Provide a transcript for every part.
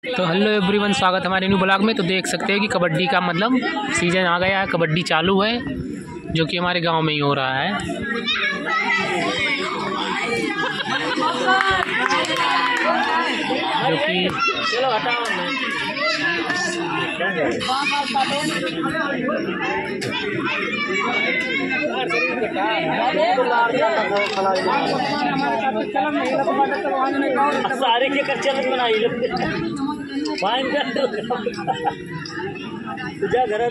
तो hello everyone, स्वागत है हमारे न्यू ब्लॉग में। तो देख सकते हैं कि कबड्डी का मतलब सीजन आ गया है, कबड्डी चालू है जो कि हमारे गांव में ही हो रहा है। जो कि सारे के कर चलन बनाई तुझ्या घरात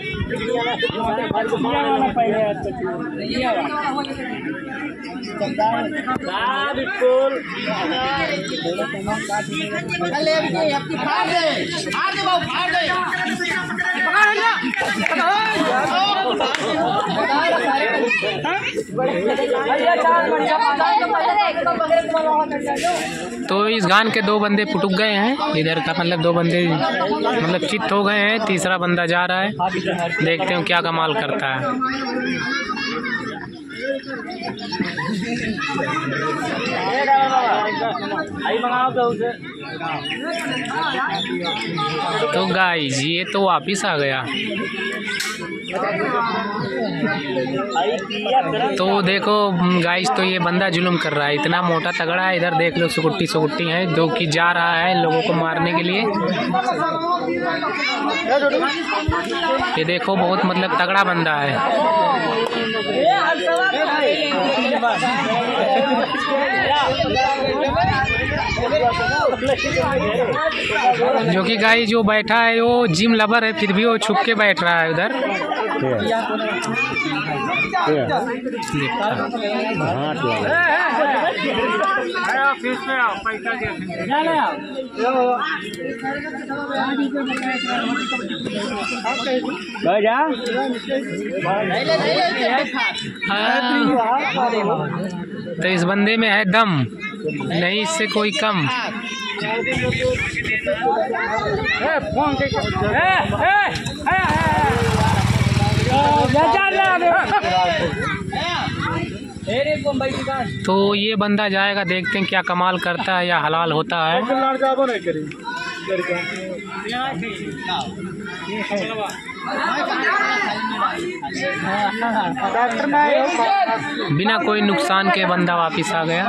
बिल्कुल तो इस गान के दो बंदे पुटुक गए हैं, इधर का मतलब दो बंदे मतलब चित हो गए हैं, तीसरा बंदा जा रहा है। देखते हैं क्या कमाल करता है। तो गाइस ये तो वापिस आ गया। तो देखो गाइस, तो ये बंदा जुल्म कर रहा है, इतना मोटा तगड़ा है। इधर देख लो सुकुट्टी है जो कि जा रहा है लोगों को मारने के लिए। ये देखो बहुत मतलब तगड़ा बंदा है। जो कि गाइस जो बैठा है वो जिम लवर है, फिर भी वो छुप के बैठ रहा है उधर। तो इस बंदे में है दम, नहीं इससे कोई कम। तो ये बंदा जाएगा, देखते हैं क्या कमाल करता है या हलाल होता है। बिना कोई नुकसान के बंदा वापिस आ गया।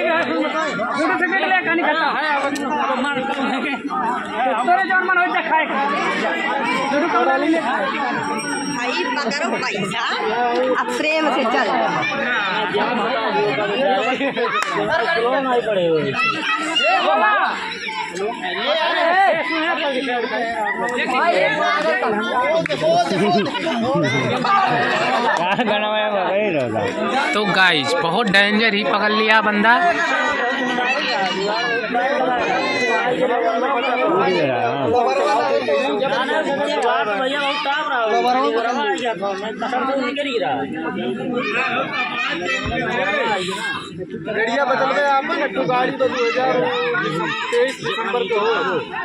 भाई पकड़ो पैसा, अब प्रेम से चल। तो गाइस बहुत डेंजर ही पकड़ लिया बंदा। गड़िया बदल गए आप नट्टू गाड़ी तो 2023 दिसंबर को हो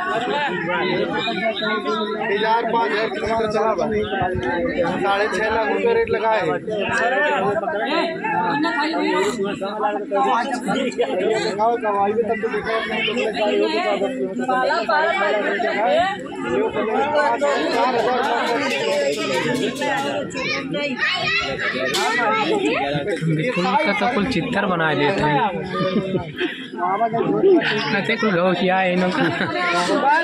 5,000 किलोमीटर चला 6.5 लाख रुपये रेट लगाए। कमाई भी तब तो देखा तो कुल चित्तर बना देते हैं।